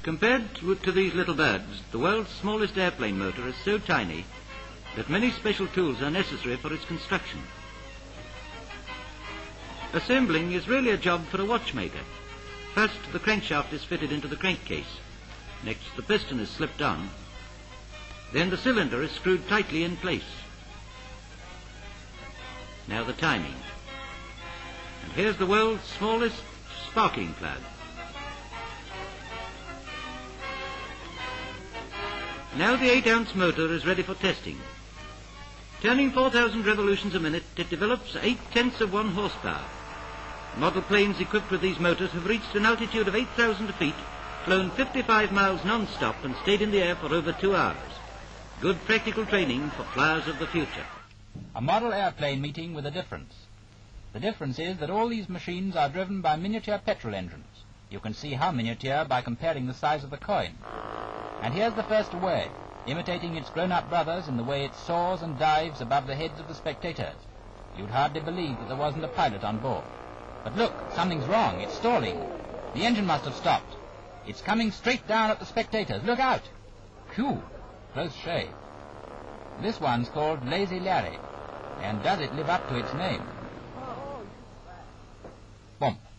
Compared to these little birds, the world's smallest airplane motor is so tiny that many special tools are necessary for its construction. Assembling is really a job for a watchmaker. First, the crankshaft is fitted into the crankcase. Next, the piston is slipped on. Then the cylinder is screwed tightly in place. Now the timing. And here's the world's smallest sparking plug. Now the 8-ounce motor is ready for testing. Turning 4,000 revolutions a minute, it develops 0.8 of 1 horsepower. Model planes equipped with these motors have reached an altitude of 8,000 feet, flown 55 miles non-stop and stayed in the air for over 2 hours. Good practical training for flyers of the future. A model airplane meeting with a difference. The difference is that all these machines are driven by miniature petrol engines. You can see how miniature by comparing the size of the coin. And here's the first away, imitating its grown-up brothers in the way it soars and dives above the heads of the spectators. You'd hardly believe that there wasn't a pilot on board. But look, something's wrong. It's stalling. The engine must have stopped. It's coming straight down at the spectators. Look out! Phew! Close shave. This one's called Lazy Larry. And does it live up to its name? Boom.